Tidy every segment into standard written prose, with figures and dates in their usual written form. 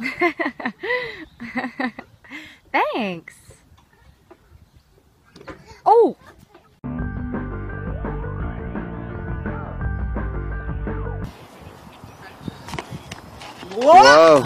Thanks. Oh! Whoa!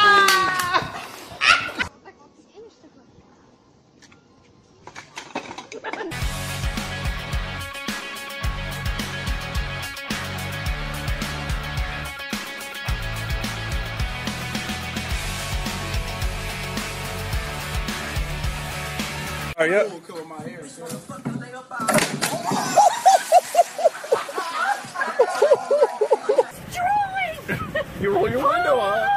Are you? You roll your window up.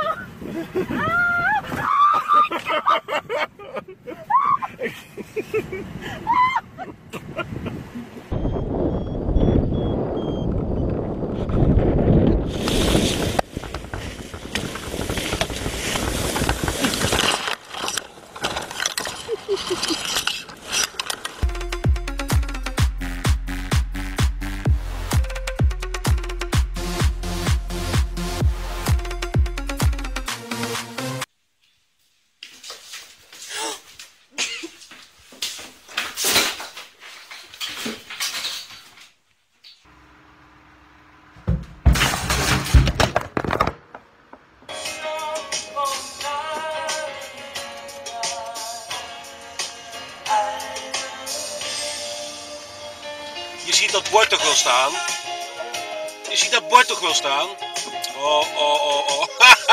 Je ziet dat bord toch wel staan? Je ziet dat bord toch wel staan? Oh, oh, oh, oh.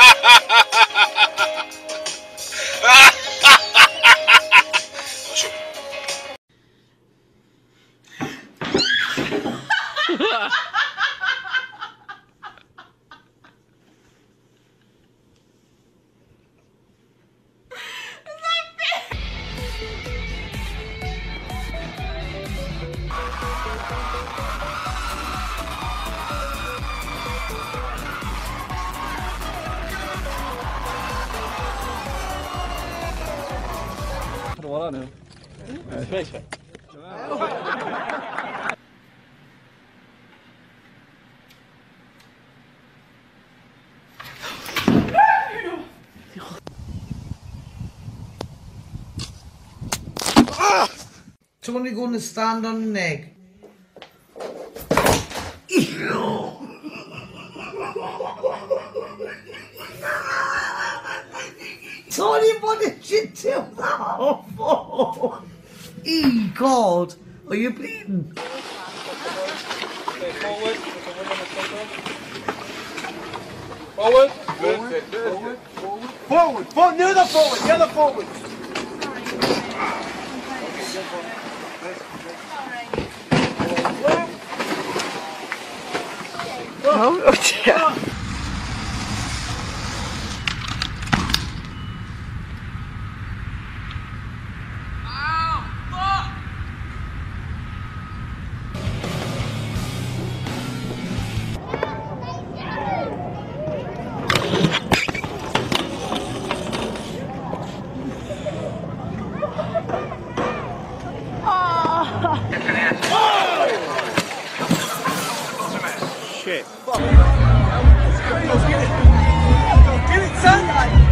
Oh, sorry. Voilà nu. Feestje. Somebody gonna stand on an egg. Sorry, what did you do that for? God, are you bleeding? Forward. Forward. Forward. Forward. Forward. Forward. Near the forward. The other forward. Oh dear. Shit. Get it, son!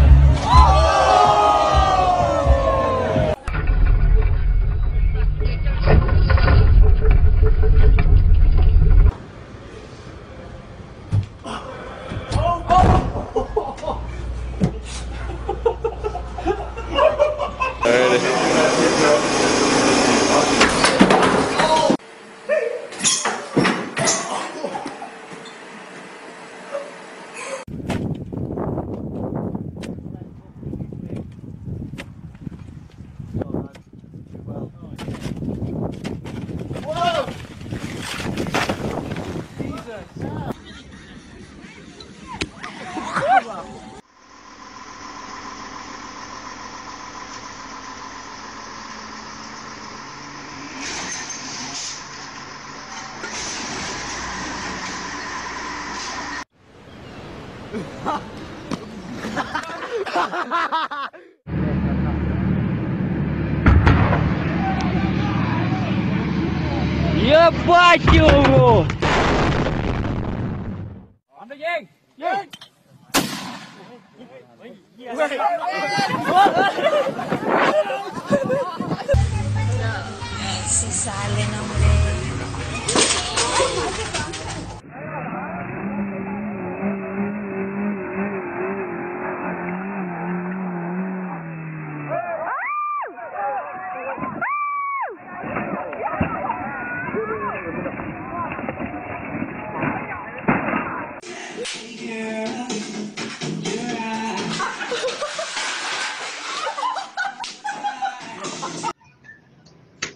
Ебать его! On the yang! Yang! Se sale, hombre.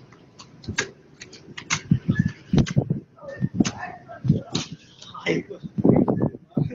Hey.